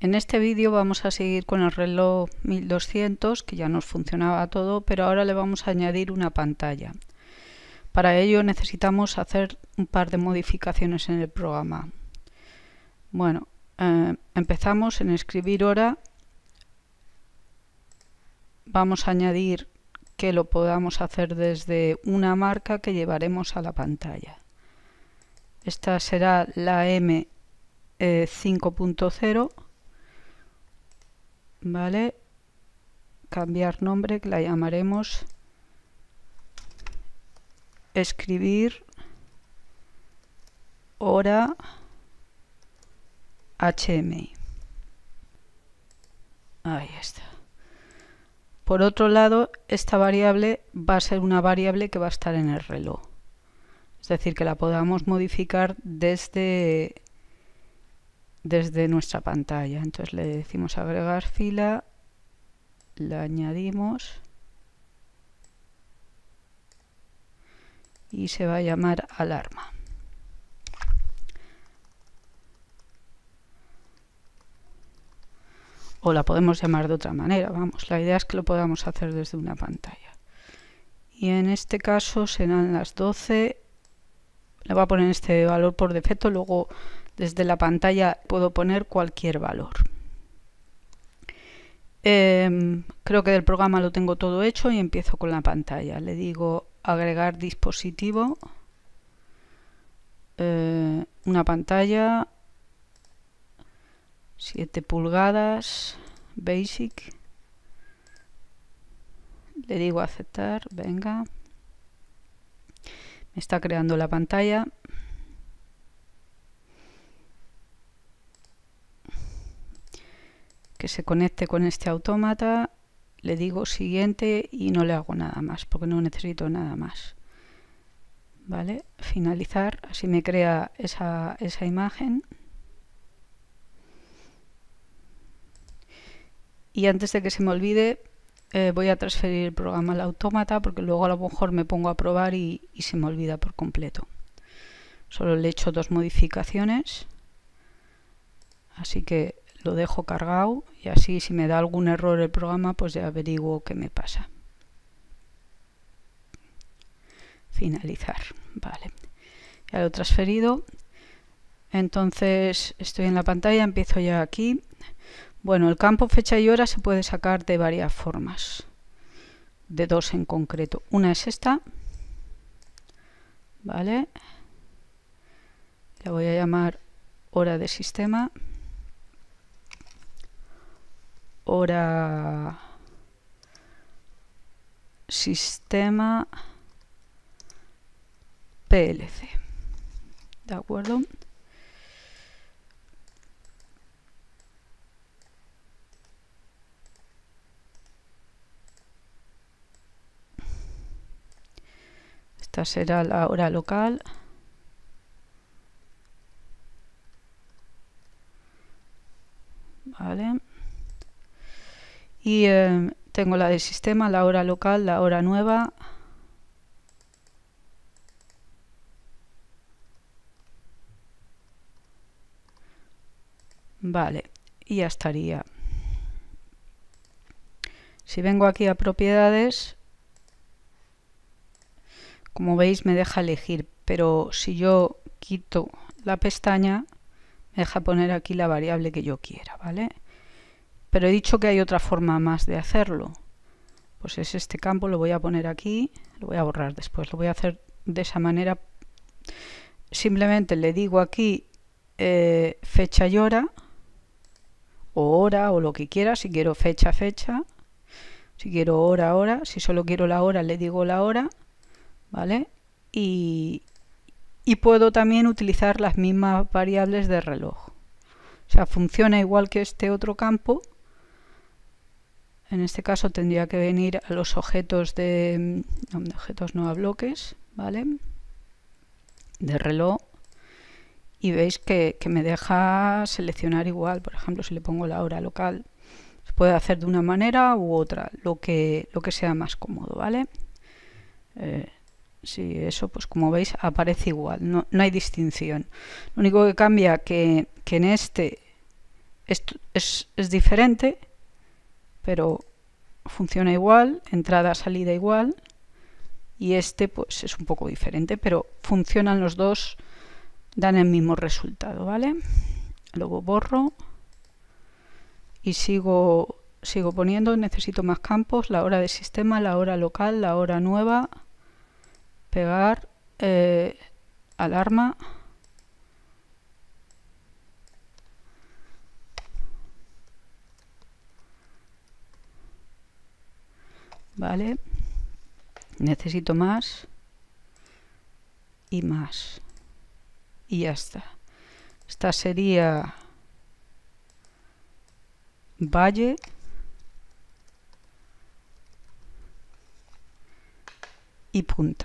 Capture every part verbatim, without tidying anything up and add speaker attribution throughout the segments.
Speaker 1: En este vídeo vamos a seguir con el reloj mil doscientos, que ya nos funcionaba todo, pero ahora le vamos a añadir una pantalla. Para ello necesitamos hacer un par de modificaciones en el programa. Bueno, eh, empezamos en escribir hora. Vamos a añadir que lo podamos hacer desde una marca que llevaremos a la pantalla. Esta será la M cinco punto cero. Vale, cambiar nombre, que la llamaremos escribir hora H M I. Ahí está. Por otro lado, esta variable va a ser una variable que va a estar en el reloj. Es decir, que la podamos modificar desde, desde nuestra pantalla. Entonces le decimos agregar fila, la añadimos y se va a llamar alarma. O la podemos llamar de otra manera, vamos, la idea es que lo podamos hacer desde una pantalla. Y en este caso serán las doce, le voy a poner este valor por defecto, luego desde la pantalla puedo poner cualquier valor. Eh, creo que del programa lo tengo todo hecho y empiezo con la pantalla. Le digo agregar dispositivo, eh, una pantalla, siete pulgadas, basic, le digo aceptar, venga, me está creando la pantalla. Que se conecte con este autómata, le digo siguiente y no le hago nada más porque no necesito nada más. Vale, finalizar, así me crea esa, esa imagen. Y antes de que se me olvide, eh, voy a transferir el programa al autómata porque luego a lo mejor me pongo a probar y, y se me olvida por completo. Solo le he hecho dos modificaciones, así que lo dejo cargado y así si me da algún error el programa pues ya averiguo qué me pasa. Finalizar, vale, ya lo he transferido. Entonces estoy en la pantalla, empiezo ya aquí. Bueno, el campo fecha y hora se puede sacar de varias formas, de dos en concreto. Una es esta, vale, la voy a llamar hora de sistema. Hora sistema P L C, de acuerdo. Esta será la hora local. Vale. Y eh, tengo la de sistema, la hora local, la hora nueva. Vale, y ya estaría. Si vengo aquí a propiedades, como veis me deja elegir, pero si yo quito la pestaña, me deja poner aquí la variable que yo quiera, ¿vale? Pero he dicho que hay otra forma más de hacerlo. Pues es este campo, lo voy a poner aquí, lo voy a borrar después, lo voy a hacer de esa manera. Simplemente le digo aquí eh, fecha y hora, o hora, o lo que quiera, si quiero fecha, fecha, si quiero hora, hora, si solo quiero la hora, le digo la hora, ¿vale? Y, y puedo también utilizar las mismas variables de reloj. O sea, funciona igual que este otro campo. En este caso tendría que venir a los objetos de, no, de objetos no a bloques, ¿vale? De reloj. Y veis que, que me deja seleccionar igual. Por ejemplo, si le pongo la hora local, se puede hacer de una manera u otra, lo que, lo que sea más cómodo, ¿vale? Eh, sí, eso pues como veis aparece igual, no, no hay distinción. Lo único que cambia que, que en este Esto es, es diferente, pero funciona igual, entrada, salida igual. Y este pues es un poco diferente, pero funcionan los dos, dan el mismo resultado, ¿vale? Luego borro y sigo, sigo poniendo, necesito más campos, la hora de sistema, la hora local, la hora nueva, pegar, eh, alarma. Vale, necesito más y más y ya está. Esta sería valle y punta.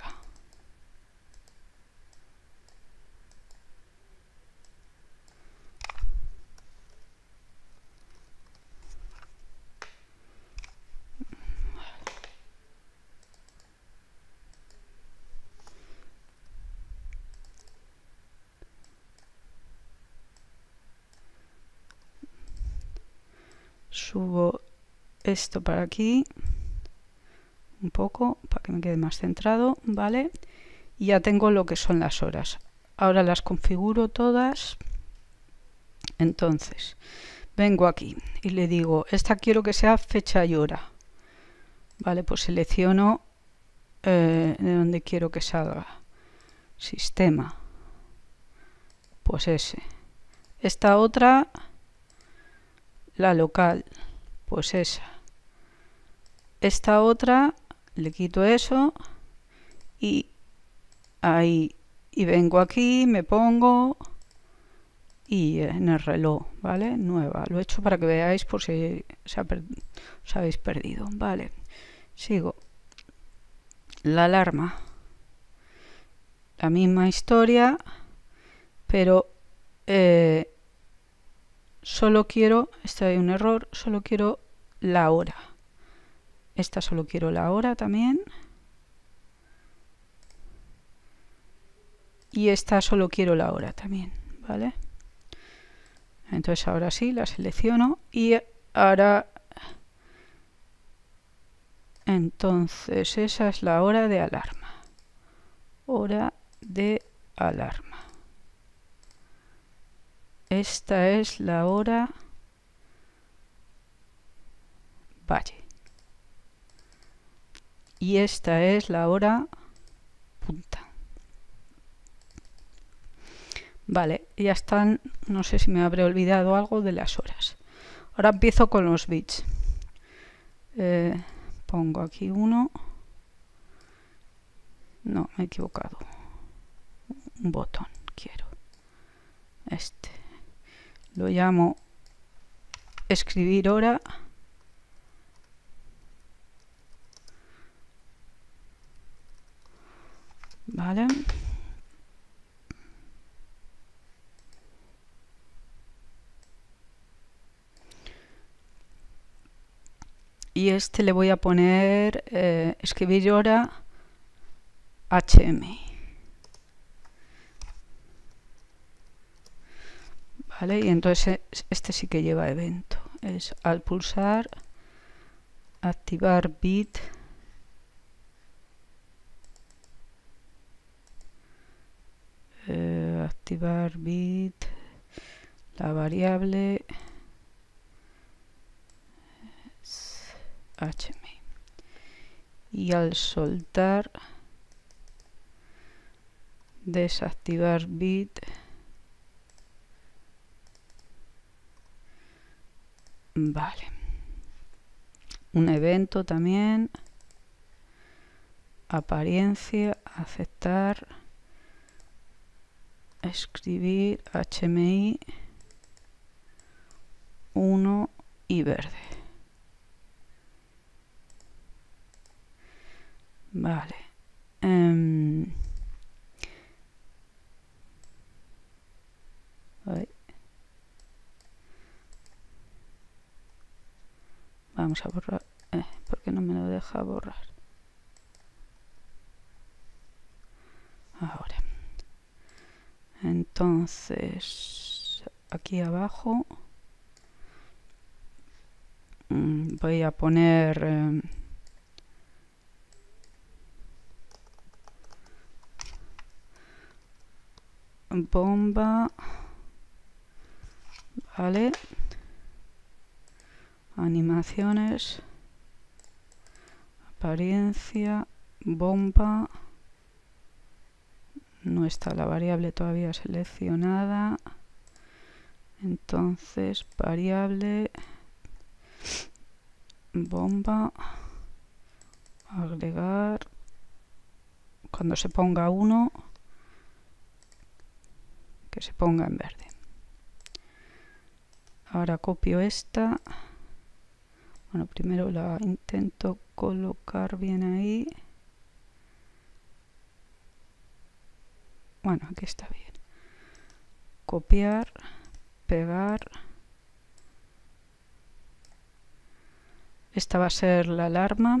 Speaker 1: Subo esto para aquí un poco para que me quede más centrado, ¿vale? Y ya tengo lo que son las horas. Ahora las configuro todas. Entonces, vengo aquí y le digo, esta quiero que sea fecha y hora. Vale, pues selecciono eh, de donde quiero que salga. Sistema. Pues ese. Esta otra, la local, pues esa. Esta otra, le quito eso y ahí. Y vengo aquí, me pongo y en el reloj, ¿vale? Nueva. Lo he hecho para que veáis por si se ha per os habéis perdido, ¿vale? Sigo. La alarma. La misma historia, pero eh, solo quiero, este hay un error, solo quiero la hora. Esta solo quiero la hora también. Y esta solo quiero la hora también, ¿vale? Entonces ahora sí, la selecciono y ahora... Entonces esa es la hora de alarma. Hora de alarma. Esta es la hora valle. Y esta es la hora punta. Vale, ya están, no sé si me habré olvidado algo de las horas. Ahora empiezo con los bits. Eh, pongo aquí uno. No, me he equivocado. Un botón quiero. Este. Lo llamo escribir hora. Vale. Y este le voy a poner eh, escribir hora H M. Vale, y entonces este sí que lleva evento. Es al pulsar, activar bit. Eh, activar bit, la variable H M. Y al soltar, desactivar bit. Vale. Un evento también. Apariencia, aceptar. Escribir H M I uno y verde. Vale. Um, Vamos a borrar. Eh, ¿Por qué no me lo deja borrar? Ahora. Entonces, aquí abajo mm, voy a poner eh, bomba, vale, animaciones, apariencia, bomba, no está la variable todavía seleccionada, entonces variable, bomba, agregar, cuando se ponga uno, que se ponga en verde. Ahora copio esta. Bueno, primero la intento colocar bien ahí. Bueno, aquí está bien. Copiar, pegar. Esta va a ser la alarma.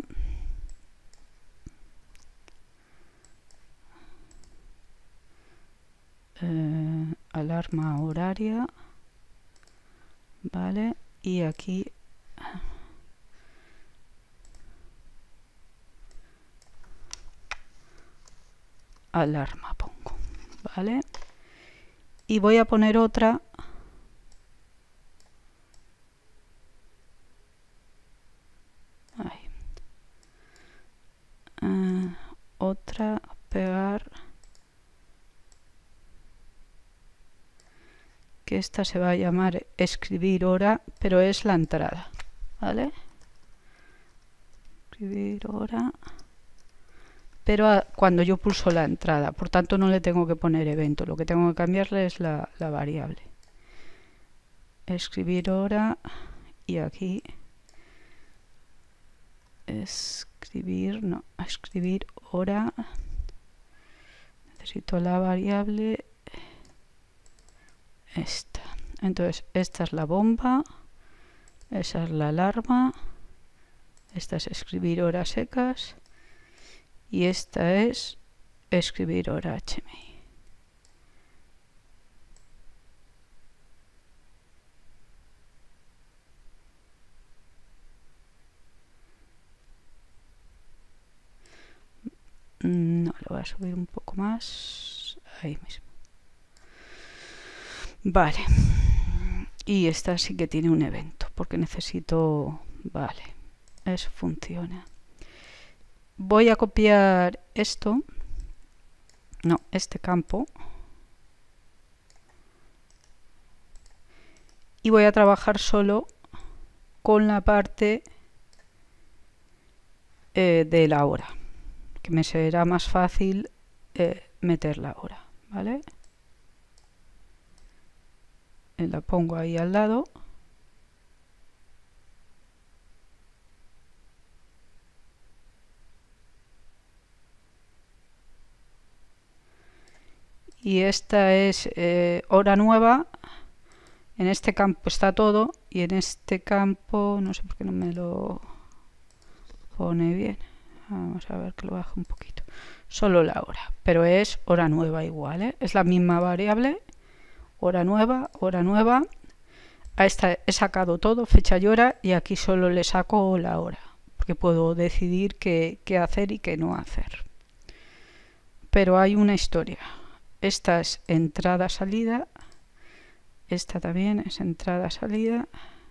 Speaker 1: Eh, alarma horaria. Vale, y aquí alarma pongo, vale, y voy a poner otra ahí. Uh, otra, pegar, que esta se va a llamar escribir hora, pero es la entrada, vale, escribir hora, pero a, cuando yo pulso la entrada, por tanto no le tengo que poner evento, lo que tengo que cambiarle es la, la variable. Escribir hora, y aquí escribir, no, escribir hora, necesito la variable esta, entonces esta es la bomba, esa es la alarma, esta es escribir horas secas y esta es escribir hora H M I. No, lo voy a subir un poco más, ahí mismo. Vale, y esta sí que tiene un evento porque necesito, vale, eso funciona. Voy a copiar esto, no, este campo, y voy a trabajar solo con la parte eh, de la hora, que me será más fácil eh, meter la hora, ¿vale? La pongo ahí al lado. Y esta es eh, hora nueva. En este campo está todo y en este campo no sé por qué no me lo pone bien. Vamos a ver que lo baje un poquito. Solo la hora, pero es hora nueva igual, ¿eh? Es la misma variable. Hora nueva, hora nueva. A esta he sacado todo, fecha y hora, y aquí solo le saco la hora, porque puedo decidir qué, qué hacer y qué no hacer. Pero hay una historia. Esta es entrada-salida. Esta también es entrada-salida.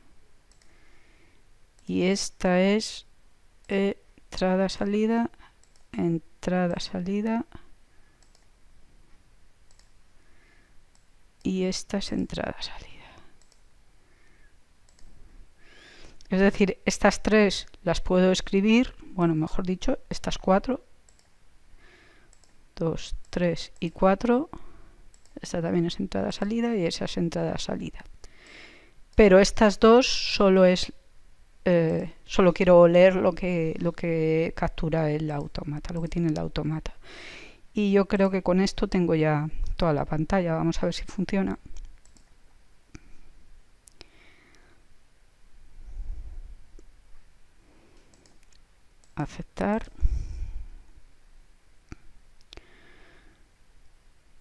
Speaker 1: Y esta es entrada-salida, entrada-salida. Y esta es entrada-salida. Es decir, estas tres las puedo escribir, bueno, mejor dicho, estas cuatro. dos, tres y cuatro. Esta también es entrada-salida y esa es entrada-salida. Pero estas dos solo es eh, solo quiero leer lo que, lo que captura el automata, lo que tiene el automata. Y yo creo que con esto tengo ya toda la pantalla. Vamos a ver si funciona. Aceptar.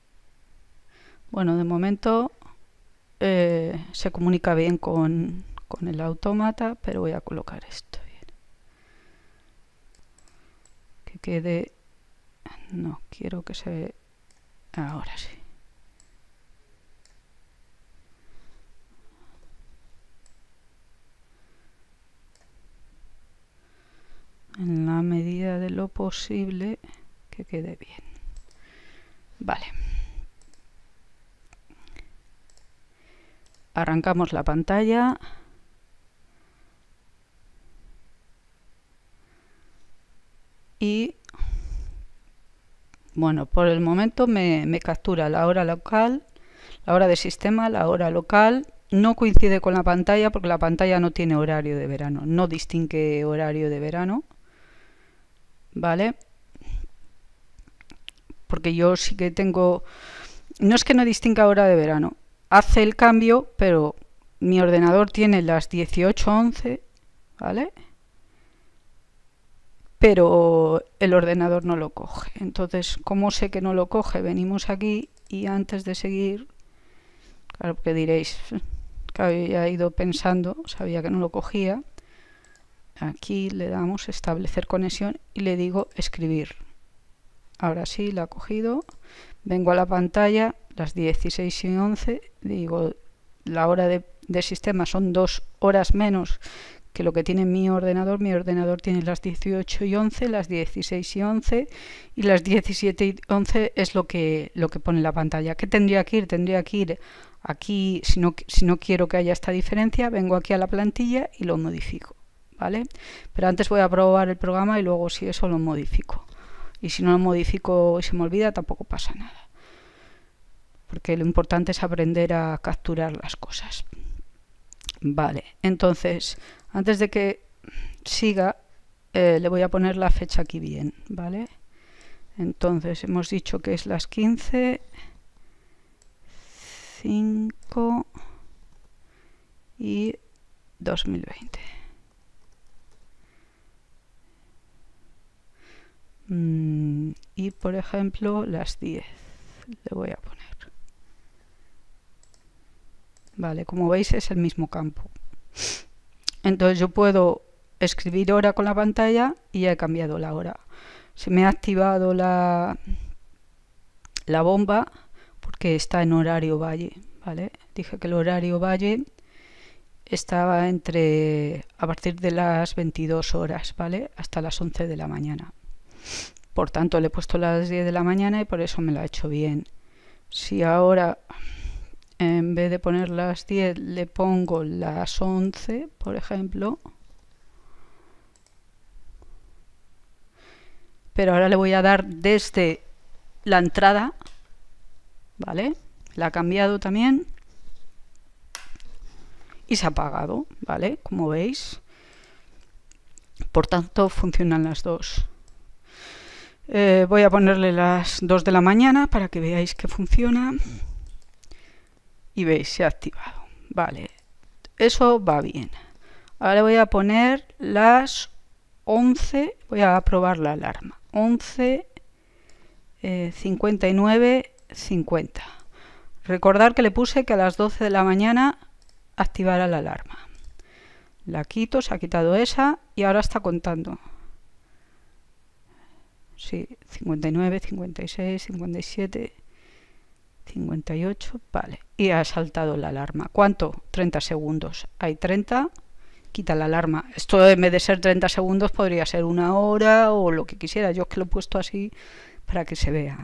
Speaker 1: Bueno, de momento eh, se comunica bien con, con el autómata, pero voy a colocar esto bien. Que quede... No, quiero que se... Ahora sí. En la medida de lo posible que quede bien. Vale. Arrancamos la pantalla. Y bueno, por el momento me, me captura la hora local, la hora de sistema, la hora local. No coincide con la pantalla porque la pantalla no tiene horario de verano, no distingue horario de verano. ¿Vale? Porque yo sí que tengo... No es que no distinga hora de verano, hace el cambio, pero mi ordenador tiene las dieciocho once, ¿vale? Pero el ordenador no lo coge. Entonces, ¿cómo sé que no lo coge? Venimos aquí y antes de seguir, claro que diréis, que había ido pensando, sabía que no lo cogía. Aquí le damos establecer conexión y le digo escribir. Ahora sí, la ha cogido. Vengo a la pantalla, las dieciséis y once, digo, la hora de, de sistema son dos horas menos que lo que tiene mi ordenador. Mi ordenador tiene las dieciocho y once, las dieciséis y once y las diecisiete y once es lo que, lo que pone la pantalla. ¿Qué tendría que ir? Tendría que ir aquí, si no, si no quiero que haya esta diferencia, vengo aquí a la plantilla y lo modifico, ¿vale? Pero antes voy a probar el programa y luego si eso lo modifico. Y si no lo modifico y se me olvida, tampoco pasa nada. Porque lo importante es aprender a capturar las cosas. Vale, entonces, antes de que siga, eh, le voy a poner la fecha aquí bien, ¿vale? Entonces, hemos dicho que es las quince, cinco y dos mil veinte. Mm, y, por ejemplo, las diez le voy a poner. Vale, como veis es el mismo campo. Entonces yo puedo escribir hora con la pantalla y ya he cambiado la hora. Se me ha activado la, la bomba porque está en horario valle, ¿vale? Dije que el horario valle estaba entre a partir de las veintidós horas, ¿vale? Hasta las once de la mañana. Por tanto, le he puesto las diez de la mañana y por eso me lo ha hecho bien. Si ahora en vez de poner las diez le pongo las once, por ejemplo, pero ahora le voy a dar desde la entrada, ¿vale? La ha cambiado también y se ha apagado, ¿vale? Como veis. Por tanto, funcionan las dos. Eh, voy a ponerle las dos de la mañana para que veáis que funciona. Y veis, se ha activado. Vale, eso va bien. Ahora le voy a poner las once, voy a probar la alarma. once, eh, cincuenta y nueve, cincuenta. Recordar que le puse que a las doce de la mañana activara la alarma. La quito, se ha quitado esa y ahora está contando. Sí, cincuenta y nueve, cincuenta y seis, cincuenta y siete, cincuenta y ocho, vale. Y ha saltado la alarma. ¿Cuánto? treinta segundos. Hay treinta, quita la alarma. Esto en vez de ser treinta segundos podría ser una hora o lo que quisiera. Yo es que lo he puesto así para que se vea.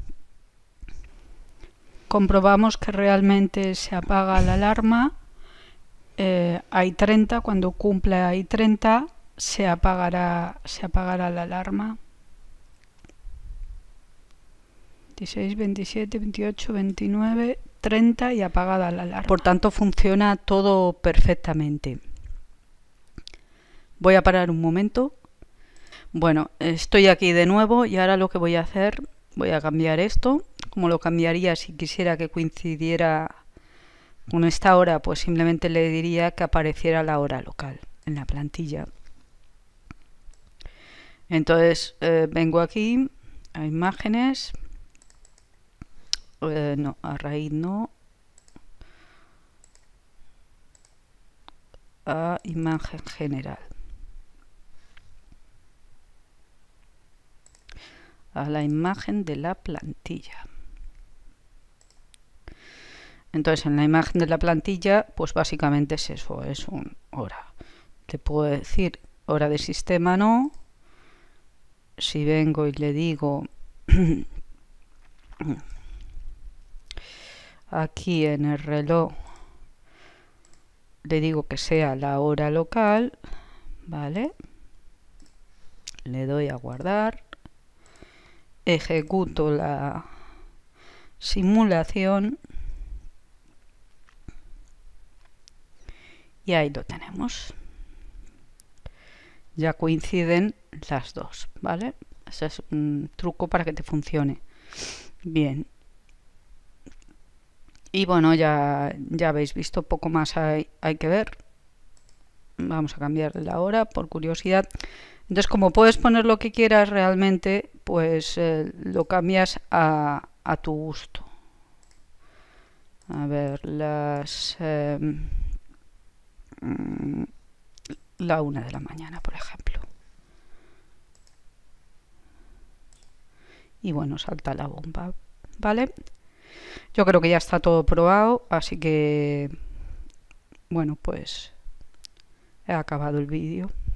Speaker 1: Comprobamos que realmente se apaga la alarma. Eh, hay treinta, cuando cumple hay treinta, se apagará, se apagará la alarma. veintiséis, veintisiete, veintiocho, veintinueve, treinta y apagada la alarma. Por tanto, funciona todo perfectamente. Voy a parar un momento. Bueno, estoy aquí de nuevo y ahora lo que voy a hacer, voy a cambiar esto. Como lo cambiaría si quisiera que coincidiera con esta hora, pues simplemente le diría que apareciera la hora local en la plantilla. Entonces, eh, vengo aquí a imágenes. Eh, no, a raíz no. a imagen general, a la imagen de la plantilla. Entonces en la imagen de la plantilla pues básicamente es eso, es un hora. Te puedo decir hora de sistema no. Si vengo y le digo aquí en el reloj, le digo que sea la hora local, ¿vale? Le doy a guardar, ejecuto la simulación y ahí lo tenemos. Ya coinciden las dos, ¿vale? Ese es un truco para que te funcione bien. Y bueno, ya, ya habéis visto, poco más hay, hay que ver. Vamos a cambiar la hora por curiosidad. Entonces, como puedes poner lo que quieras realmente, pues eh, lo cambias a, a tu gusto. A ver, las... Eh, la una de la mañana, por ejemplo. Y bueno, salta la bomba, ¿vale? Yo creo que ya está todo probado, así que... Bueno, pues he acabado el vídeo.